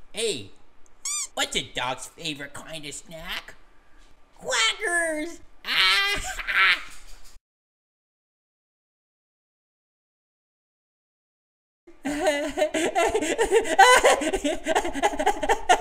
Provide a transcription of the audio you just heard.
Hey, what's a dog's favorite kind of snack? Quackers! Ah!